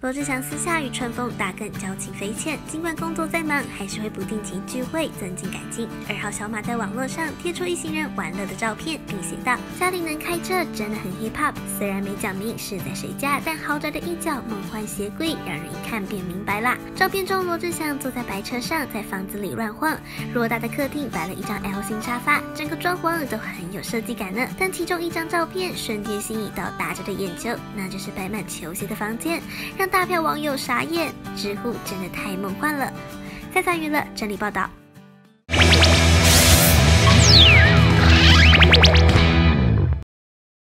罗志祥私下与春风大更交情匪浅，尽管工作再忙，还是会不定期聚会增进感情。2号小马在网络上贴出一行人玩乐的照片，并写道：“家里能开车真的很 hip hop， 虽然没讲明是在谁家，但豪宅的一角梦幻鞋柜，让人一看便明白啦。”照片中，罗志祥坐在白车上，在房子里乱晃。偌大的客厅摆了一张 L 型沙发，整个装潢都很有设计感呢。但其中一张照片瞬间吸引到大家的眼球，那就是摆满球鞋的房间，让大票网友傻眼。知乎真的太梦幻了。赛赛娱乐整理报道。